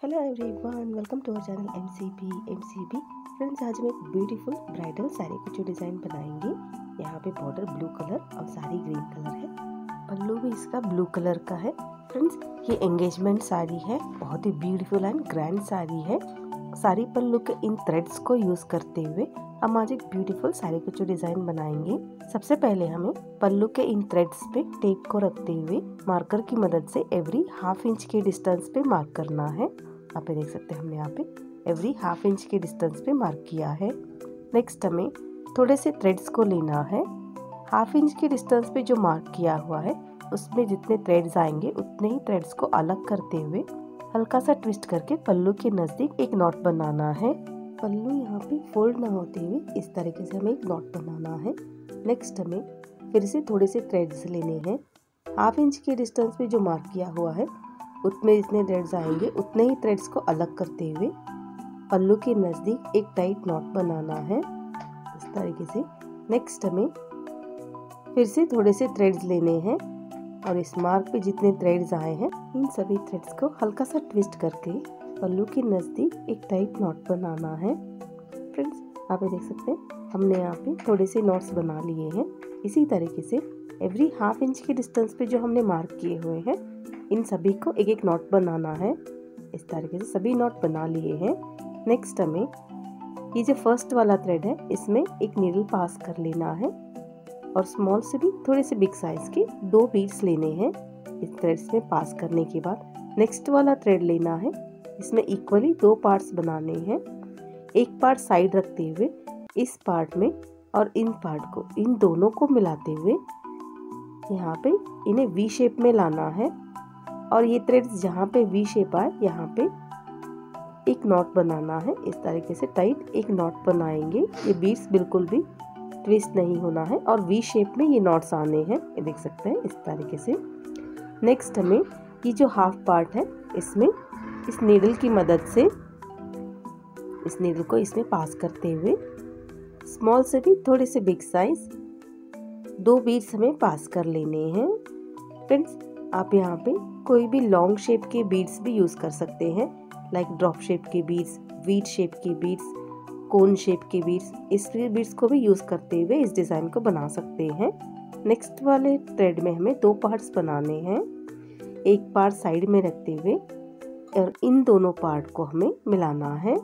Hello everyone, welcome to our channel MCB. Friends, आज हम एक ब्यूटीफुल ब्राइडल साड़ी की जो डिज़ाइन बनाएंगे। यहाँ पे बॉर्डर ब्लू कलर और साड़ी ग्रीन कलर है। पल्लू भी इसका ब्लू कलर का है। फ्रेंड्स, ये एंगेजमेंट साड़ी है, बहुत ही ब्यूटीफुल एंड ग्रैंड साड़ी है। साड़ी पल्लू के इन थ्रेड्स को यूज़ करते हुए हम आज एक ब्यूटीफुल साड़ी की जो डिज़ाइन बनाएंगे। सबसे पहले हमें पल्लू के इन थ्रेड्स पे टेप को रखते हुए मार्कर की मदद से एवरी हाफ इंच के डिस्टेंस पे मार्क करना है। आप देख सकते हैं, हमने यहाँ पे एवरी हाफ इंच के डिस्टेंस पे मार्क किया है। नेक्स्ट हमें थोड़े से थ्रेड्स को लेना है। हाफ इंच के डिस्टेंस पे जो मार्क किया हुआ है उसमें जितने थ्रेड्स आएंगे उतने ही थ्रेड्स को अलग करते हुए हल्का सा ट्विस्ट करके पल्लू के नजदीक एक नॉट बनाना है। पल्लू यहाँ पे फोल्ड ना होते हुए इस तरीके से हमें एक नॉट बनाना है। नेक्स्ट हमें फिर से थोड़े से थ्रेड्स लेने हैं। हाफ इंच के डिस्टेंस पे जो मार्क किया हुआ है उतने जितने थ्रेड्स आएंगे उतने ही थ्रेड्स को अलग करते हुए पल्लू के नज़दीक एक टाइट नॉट बनाना है इस तरीके से। नेक्स्ट हमें फिर से थोड़े से थ्रेड्स लेने हैं और इस मार्क पे जितने थ्रेड्स आए हैं इन सभी थ्रेड्स को हल्का सा ट्विस्ट करके पल्लू के नज़दीक एक टाइट नॉट बनाना है। फ्रेंड्स, आप ये देख सकते हैं, हमने यहाँ पे थोड़े से नॉट्स बना लिए हैं। इसी तरीके से एवरी हाफ इंच के डिस्टेंस पे जो हमने मार्क किए हुए हैं इन सभी को एक एक नॉट बनाना है। इस तरीके से सभी नॉट बना लिए हैं। नेक्स्ट हमें ये जो फर्स्ट वाला थ्रेड है इसमें एक नीडल पास कर लेना है और स्मॉल से भी थोड़े से बिग साइज के 2 बीड्स लेने हैं। इस थ्रेड्स में पास करने के बाद नेक्स्ट वाला थ्रेड लेना है। इसमें इक्वली 2 पार्ट्स बनाने हैं। एक पार्ट साइड रखते हुए इस पार्ट में और इन पार्ट को इन दोनों को मिलाते हुए यहाँ पे इन्हें वी शेप में लाना है और ये थ्रेड्स जहाँ पे वी शेप आए यहाँ पे एक नॉट बनाना है। इस तरीके से टाइट एक नॉट बनाएंगे। ये बीड्स बिल्कुल भी ट्विस्ट नहीं होना है और वी शेप में ये नॉट्स आने हैं। ये देख सकते हैं इस तरीके से। नेक्स्ट हमें ये जो हाफ पार्ट है इसमें इस नीडल की मदद से इस नीडल को इसमें पास करते हुए स्मॉल से भी थोड़े से बिग साइज 2 बीड्स हमें पास कर लेने हैं। फ्रेंड्स, आप यहाँ पे कोई भी लॉन्ग शेप के बीड्स भी यूज़ कर सकते हैं, लाइक ड्रॉप शेप के बीड्स, वीट शेप के बीड्स, कोन शेप के बीड्स। इस बीड्स को भी यूज़ करते हुए इस डिज़ाइन को बना सकते हैं। नेक्स्ट वाले थ्रेड में हमें 2 पार्ट्स बनाने हैं। एक पार्ट साइड में रखते हुए और इन दोनों पार्ट को हमें मिलाना है।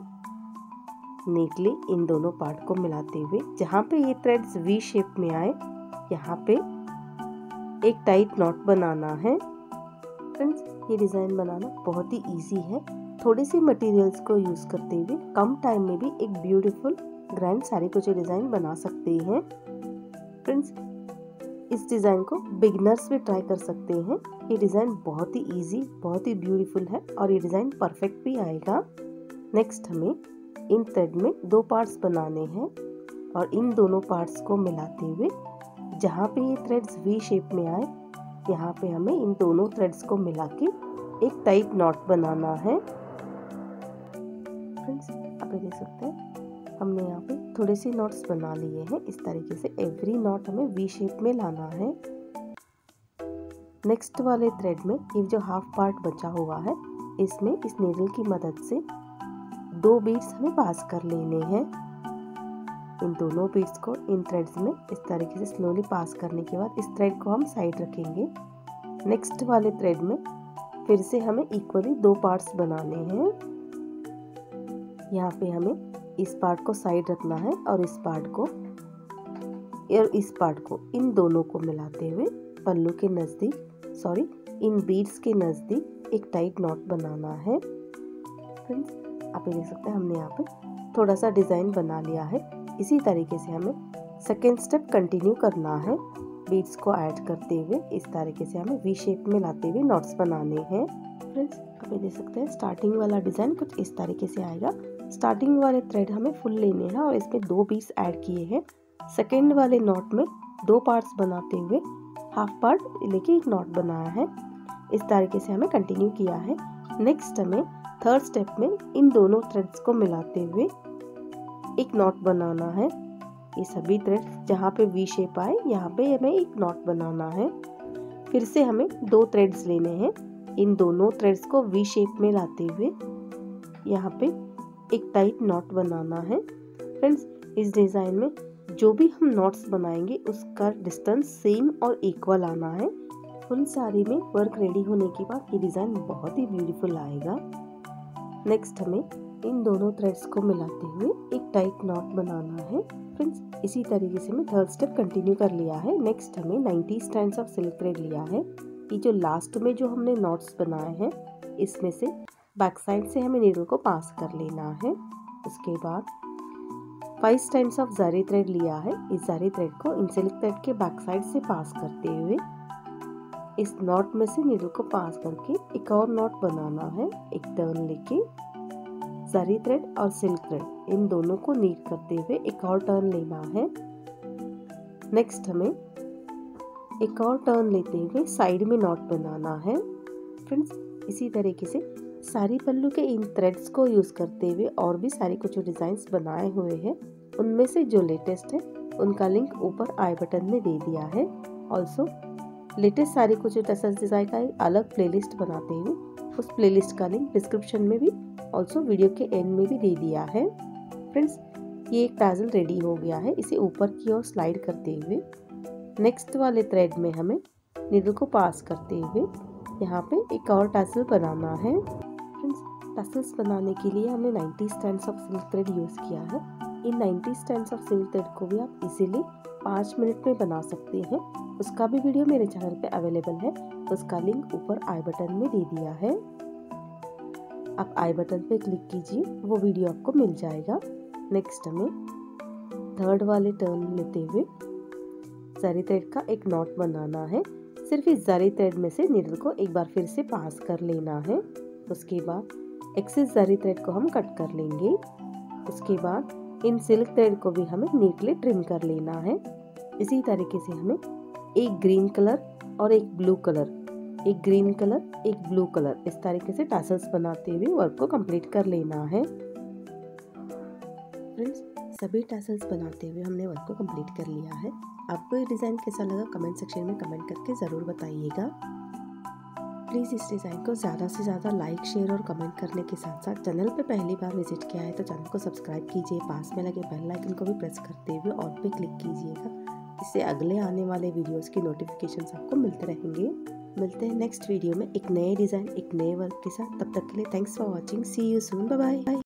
नीटली इन दोनों पार्ट को मिलाते हुए जहाँ पे ये थ्रेड्स वी शेप में आए यहाँ पे एक टाइट नॉट बनाना है। फ्रेंड्स, ये डिज़ाइन बनाना बहुत ही इजी है। थोड़े से मटेरियल्स को यूज़ करते हुए कम टाइम में भी एक ब्यूटीफुल ग्रैंड साड़ी को जो डिज़ाइन बना सकते हैं। फ्रेंड्स, इस डिज़ाइन को बिगिनर्स भी ट्राई कर सकते हैं। ये डिज़ाइन बहुत ही इजी, बहुत ही ब्यूटीफुल है और ये डिज़ाइन परफेक्ट भी आएगा। नेक्स्ट हमें इन थ्रेड में 2 पार्ट्स बनाने हैं और इन दोनों पार्ट्स को मिलाते हुए जहाँ पे ये थ्रेड्स वी शेप में आए यहाँ पे हमें इन दोनों थ्रेड्स को मिला के एक टाइट नॉट बनाना है। फ्रेंड्स, आप ये देख सकते हैं, हमने यहाँ पे थोड़े से नॉट्स बना लिए हैं। इस तरीके से एवरी नॉट हमें वी शेप में लाना है। नेक्स्ट वाले थ्रेड में ये जो हाफ पार्ट बचा हुआ है इसमें इस नीडल की मदद से 2 बीड्स हमें पास कर लेने हैं। इन दोनों बीड्स को इन थ्रेड्स में इस तरीके से स्लोली पास करने के बाद इस थ्रेड को हम साइड रखेंगे। नेक्स्ट वाले थ्रेड में फिर से हमें इक्वली 2 पार्ट्स बनाने हैं। यहाँ पे हमें इस पार्ट को साइड रखना है और इस पार्ट को इन दोनों को मिलाते हुए पल्लू के नज़दीक इन बीड्स के नज़दीक एक टाइट नॉट बनाना है। फ्रेंड्स, आप ये देख सकते हैं, हमने यहाँ पे थोड़ा सा डिज़ाइन बना लिया है। इसी तरीके से हमें सेकेंड स्टेप कंटिन्यू करना है। बीड्स को ऐड करते हुए इस तरीके से हमें वी शेप में लाते हुए नॉट्स बनाने हैं। फ्रेंड्स, आप ये देख सकते हैं, स्टार्टिंग वाला डिज़ाइन कुछ इस तरीके से आएगा। स्टार्टिंग वाले थ्रेड हमें फुल लेने हैं और इसमें 2 बीड्स ऐड किए हैं। सेकेंड वाले नॉट में 2 पार्ट्स बनाते हुए हाफ पार्ट लेके एक नॉट बनाया है। इस तरीके से हमें कंटिन्यू किया है। नेक्स्ट हमें थर्ड स्टेप में इन दोनों थ्रेड्स को मिलाते हुए एक नॉट बनाना है। ये सभी थ्रेड्स जहाँ पे वी शेप आए यहाँ पे हमें एक नॉट बनाना है। फिर से हमें 2 थ्रेड्स लेने हैं। इन दोनों थ्रेड्स को वी शेप में लाते हुए यहाँ पे एक टाइट नॉट बनाना है। फ्रेंड्स, इस डिज़ाइन में जो भी हम नॉट्स बनाएंगे उसका डिस्टेंस सेम और इक्वल आना है। फुल साड़ी में वर्क रेडी होने के बाद ये डिज़ाइन बहुत ही ब्यूटीफुल आएगा। नेक्स्ट हमें इन दोनों थ्रेड्स को मिलाते हुए एक टाइट नॉट बनाना है। फ्रेंड्स, इसी तरीके से मैं थर्ड स्टेप कंटिन्यू कर लिया है। नेक्स्ट हमें 90 स्ट्रैंड्स ऑफ सिल्क थ्रेड लिया है। ये जो लास्ट में जो हमने नॉट्स बनाए हैं इसमें से बैक साइड से हमें नीडल को पास कर लेना है। उसके बाद 5 स्ट्रैंड्स ऑफ ज़री थ्रेड लिया है। इस ज़री थ्रेड को इन सिल्क थ्रेड के बैक साइड से पास करते हुए इस नॉट में से नीडल को पास करके एक और नॉट बनाना है। एक टर्न लेके ज़री थ्रेड और सिल्क थ्रेड इन दोनों को नीट करते हुए एक और टर्न लेना है। नेक्स्ट हमें एक और टर्न लेते हुए साइड में नॉट बनाना है। फ्रेंड्स, इसी तरीके से सारी पल्लू के इन थ्रेड्स को यूज़ करते हुए और भी सारे कुछ डिज़ाइंस बनाए हुए हैं। उनमें से जो लेटेस्ट है उनका लिंक ऊपर आई बटन में दे दिया है। ऑल्सो लेटेस्ट सारी कुछ टसल्स डिज़ाइन का एक अलग प्लेलिस्ट बनाते हुए उस प्लेलिस्ट का लिंक डिस्क्रिप्शन में भी ऑल्सो वीडियो के एंड में भी दे दिया है। फ्रेंड्स, ये एक टैसल रेडी हो गया है। इसे ऊपर की ओर स्लाइड करते हुए नेक्स्ट वाले थ्रेड में हमें नीडल को पास करते हुए यहाँ पे एक और टैसल बनाना है। फ्रेंड्स, टसल्स बनाने के लिए हमने 90 strands of silk thread use किया है। इन 90 स्ट्रैंड्स ऑफ सिल्क थ्रेड को भी आप इजीली 5 मिनट में बना सकते हैं। उसका भी वीडियो मेरे चैनल पे अवेलेबल है, उसका लिंक ऊपर आई बटन में दे दिया है। आप आई बटन पे क्लिक कीजिए, वो वीडियो आपको मिल जाएगा। नेक्स्ट हमें थर्ड वाले टर्न लेते हुए ज़री थ्रेड का एक नॉट बनाना है। सिर्फ इस ज़री थ्रेड में से नीडल को एक बार फिर से पास कर लेना है। उसके बाद एक्सेस ज़री थ्रेड को हम कट कर लेंगे। उसके बाद इन सिल्क थ्रेड को भी हमें नीटली ट्रिम कर लेना है। इसी तरीके से हमें एक ग्रीन कलर और एक ब्लू कलर, एक ग्रीन कलर, एक ब्लू कलर, इस तरीके से टैसल्स बनाते हुए वर्क को कंप्लीट कर लेना है। फ्रेंड्स, सभी टैसल्स बनाते हुए हमने वर्क को कंप्लीट कर लिया है। आपको ये डिज़ाइन कैसा लगा कमेंट सेक्शन में कमेंट करके ज़रूर बताइएगा। प्लीज़ इस डिज़ाइन को ज़्यादा से ज़्यादा लाइक, शेयर और कमेंट करने के साथ साथ चैनल पे पहली बार विजिट किया है तो चैनल को सब्सक्राइब कीजिए। पास में लगे बेल आइकन को भी प्रेस करते हुए ऑल पे क्लिक कीजिएगा। इससे अगले आने वाले वीडियोस की नोटिफिकेशंस आपको मिलते रहेंगे। मिलते हैं नेक्स्ट वीडियो में एक नए डिज़ाइन, एक नए वर्क के साथ। तब तक के लिए thanks for watching. See you soon, bye bye.